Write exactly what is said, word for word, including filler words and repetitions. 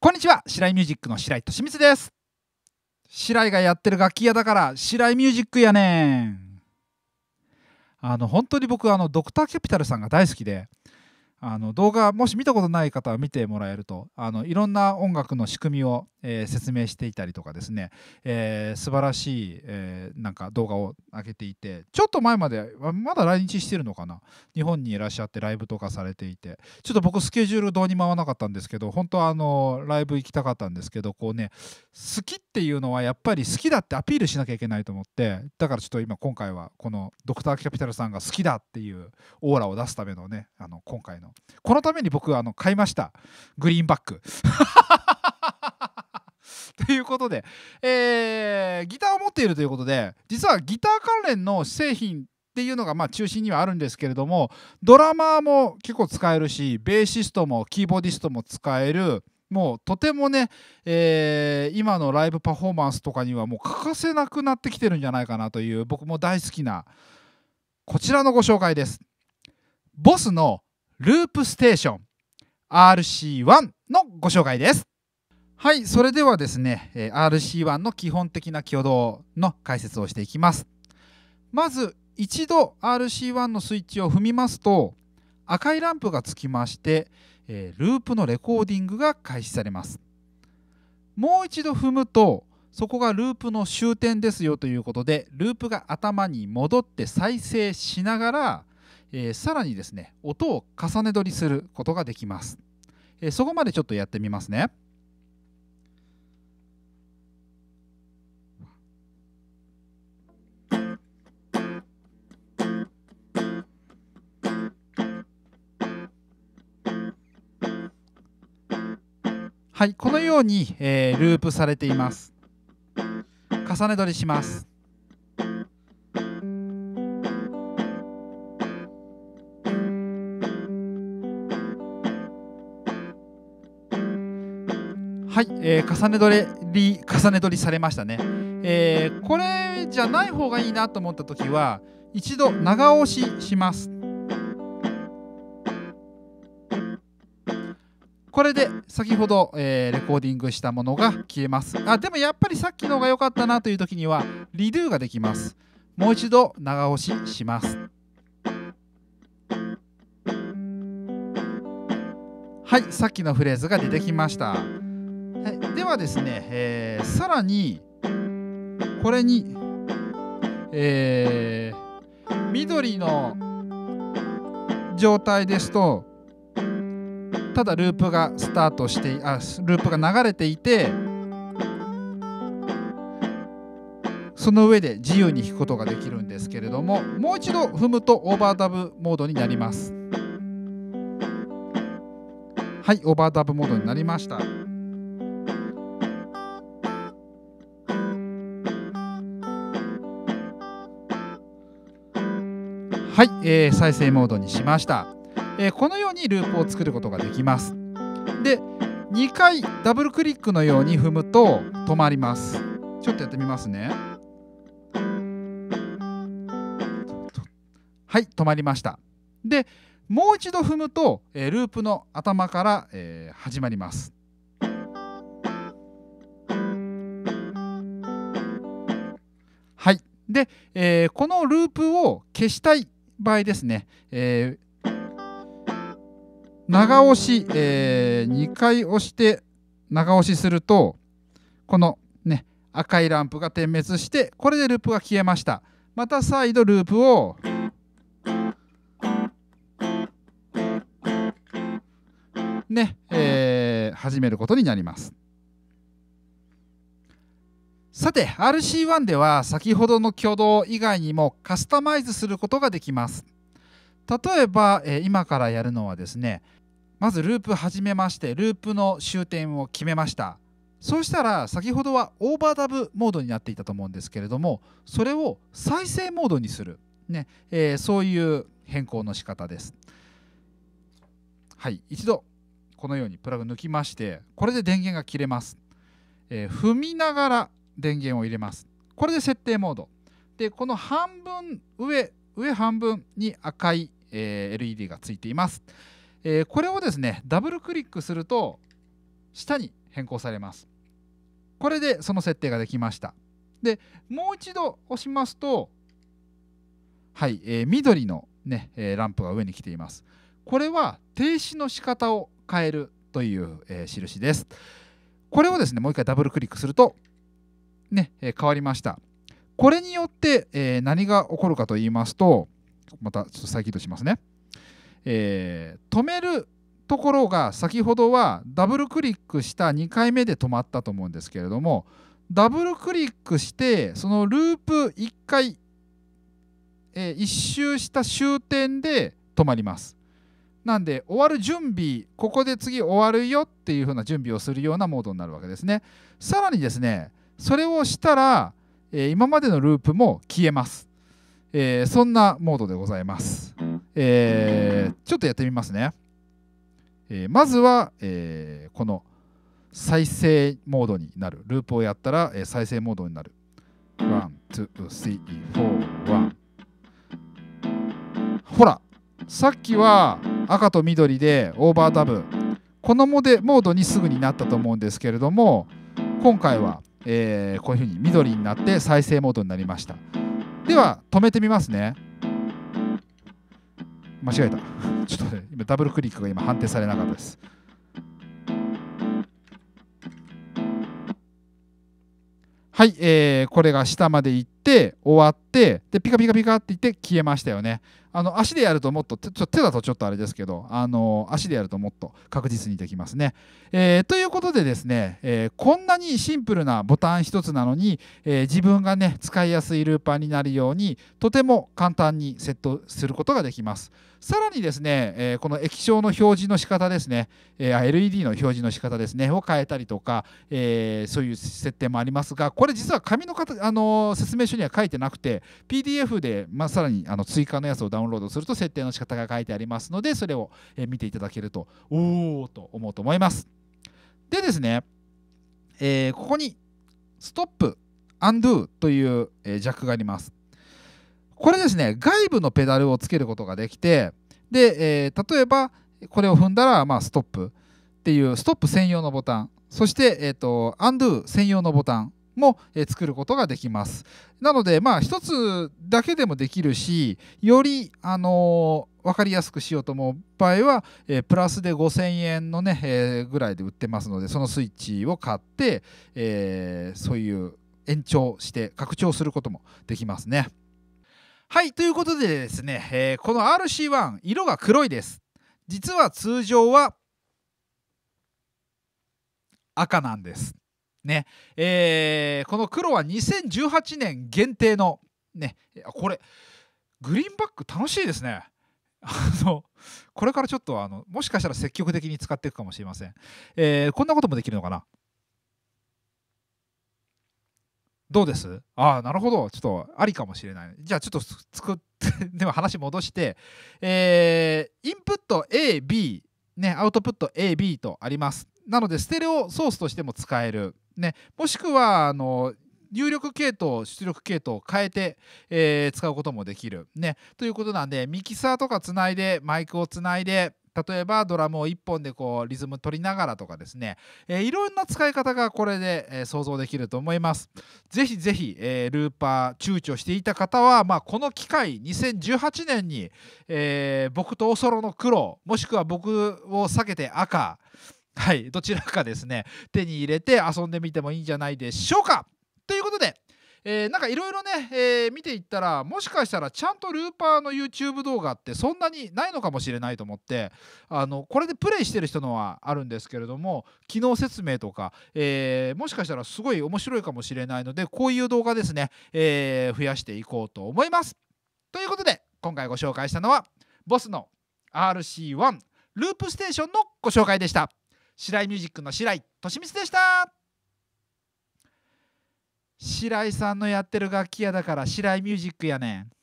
こんにちは、白井ミュージックの白井俊光です。白井がやってる楽器屋だから白井ミュージックやねん。あの本当に僕あのドクターキャピタルさんが大好きで、あの動画もし見たことない方は見てもらえると、あのいろんな音楽の仕組みを、えー説明していたりとかですね、えー素晴らしい、えーなんか動画を上げていて、ちょっと前まであまだ来日してるのかな、日本にいらっしゃってライブとかされていて、ちょっと僕スケジュールどうにも合わなかったんですけど、本当はあのライブ行きたかったんですけど、こうね、好きっていうのはやっぱり好きだってアピールしなきゃいけないと思って、だからちょっと今今回はこのドクターキャピタルさんが好きだっていうオーラを出すためのね、あの今回のこのために僕はあの買いましたグリーンバックということで、えーギターを持っているということで、実はギター関連の製品っていうのがまあ中心にはあるんですけれども、ドラマーも結構使えるし、ベーシストもキーボーディストも使える、もうとてもね、えー今のライブパフォーマンスとかにはもう欠かせなくなってきてるんじゃないかなという、僕も大好きなこちらのご紹介です。ボスのループステーション アールシーワン のご紹介です。はい、それではですね、えー アールシーワン の基本的な挙動の解説をしていきます。まず一度 アールシーワン のスイッチを踏みますと、赤いランプがつきまして、えーループのレコーディングが開始されます。もう一度踏むと、そこがループの終点ですよということで、ループが頭に戻って再生しながら、えーさらにですね、音を重ね取りすることができます。えーそこまでちょっとやってみますね。はい、このように、えーループされています。重ね取りします。はい、えー重ね取り重ね取りされましたね。えーこれじゃない方がいいなと思った時は、一度長押しします。これで先ほど、えーレコーディングしたものが消えます。あ、でもやっぱりさっきのが良かったなという時にはリドゥができます。もう一度長押しします。はい、さっきのフレーズが出てきました。はい、ではですね、えーさらにこれに、えー緑の状態ですと、ただループがスタートしてあループが流れていて、その上で自由に弾くことができるんですけれども、もう一度踏むとオーバーダブモードになります。はい、オーバーダブモードになりました。はい、えー再生モードにしました。えーこのようにループを作ることができます。で、にかいダブルクリックのように踏むと止まります。ちょっとやってみますね。はい、止まりました。で、もう一度踏むと、えーループの頭から、えー始まります。はい。で、えーこのループを消したい場合ですね、えー長押し、えーにかい押して長押しすると、このね、赤いランプが点滅して、これでループが消えました。また再度ループをね、えー始めることになります。さて アールシーワン では先ほどの挙動以外にもカスタマイズすることができます。例えば、えー今からやるのはですね、まずループ始めまして、ループの終点を決めました。そうしたら先ほどはオーバーダブモードになっていたと思うんですけれども、それを再生モードにする、ねえーそういう変更の仕方です。はい、一度このようにプラグ抜きまして、これで電源が切れます。えー踏みながら電源を入れます。これで設定モードで、この半分上上半分に赤い、えーエルイーディー がついています。えーこれをですねダブルクリックすると下に変更されます。これでその設定ができました。でもう一度押しますと、はい、えー、緑の、ねえー、ランプが上に来ています。これは停止の仕方を変えるという、えー、印です。これをですねもう一回ダブルクリックすると、ねえー、変わりました。これによって、えー、何が起こるかと言いますと、またちょっと再起動しますね。えー、止めるところが先ほどはダブルクリックしたにかいめで止まったと思うんですけれども、ダブルクリックしてそのループいっかい、えー、いっ周した終点で止まります。なんで終わる準備、ここで次終わるよっていう風な準備をするようなモードになるわけですね。さらにですね、それをしたら、えー、今までのループも消えます。えー、そんなモードでございます。えー、ちょっとやってみますね。えー、まずは、えー、この再生モードになる。ループをやったら、えー、再生モードになる。ワン、ツー、スリー、フォー、ワン。ほら、さっきは赤と緑でオーバーダブ。このモデモードにすぐになったと思うんですけれども、今回は、えー、こういうふうに緑になって再生モードになりました。では止めてみますね。間違えた。ちょっとね、今ダブルクリックが今判定されなかったです。はい、えー、これが下まで行って終わってでピカピカピカって言って消えましたよね。あの足でやるともっとちょ手だとちょっとあれですけど、あの足でやるともっと確実にできますね。えー、ということでですね、えー、こんなにシンプルなボタン一つなのに、えー、自分がね使いやすいルーパーになるようにとても簡単にセットすることができます。さらにですね、えー、この液晶の表示の仕方ですね、えー、エルイーディー の表示の仕方ですねを変えたりとか、えー、そういう設定もありますが、これ実は紙の方、あのー、説明書には書いてなくて ピーディーエフ で、まあ、さらにあの追加のやつをダウンロードすると設定の仕方が書いてありますので、それを、えー、見ていただけるとおーと思うと思います。でですね、えー、ここにストップ、アンドゥという、えー、ジャックがあります。これですね、外部のペダルをつけることができて、で、えー、例えばこれを踏んだら、まあ、ストップっていうストップ専用のボタン、そして、えーと、アンドゥ専用のボタンも、えー、作ることができます。なので、まあ、一つだけでもできるし、より、あのー、分かりやすくしようと思う場合は、えー、プラスでごせんえんのね、えー、ぐらいで売ってますので、そのスイッチを買って、えー、そういう延長して拡張することもできますね。はい、ということでですね、えー、この アールシーワン 色が黒いです。実は通常は赤なんですね。えー、この黒はにせんじゅうはちねん限定のね、これグリーンバック楽しいですね。あのこれからちょっとあのもしかしたら積極的に使っていくかもしれません。えー、こんなこともできるのかな。どうです？ああ、なるほど。ちょっとありかもしれない。じゃあちょっと作ってでも話戻して、えー、インプット エービー、ね、アウトプット エービー とあります。なのでステレオソースとしても使える。ね、もしくはあの入力系統、出力系統を変えて、えー、使うこともできる。ね、ということなんで、ミキサーとかつないで、マイクをつないで、例えばドラムをいっぽんでこうリズム取りながらとかですね、えー、いろんな使い方がこれで、えー、想像できると思います。ぜひぜひ、えー、ルーパー躊躇していた方は、まあ、この機会にせんじゅうはちねんに、えー、僕とおそろの黒、もしくは僕を避けて赤、はい、どちらかですね手に入れて遊んでみてもいいんじゃないでしょうか。ということで、えー、なんかいろいろね、えー、見ていったらもしかしたらちゃんとルーパーの YouTube 動画ってそんなにないのかもしれないと思って、あのこれでプレイしてる人のはあるんですけれども、機能説明とか、えー、もしかしたらすごい面白いかもしれないので、こういう動画ですね、えー、増やしていこうと思います。ということで今回ご紹介したのはボスの アールシーワン ループステーションのご紹介でした。白井ミュージックの白井利光でした。白井さんのやってる楽器屋だから白井ミュージックやねん。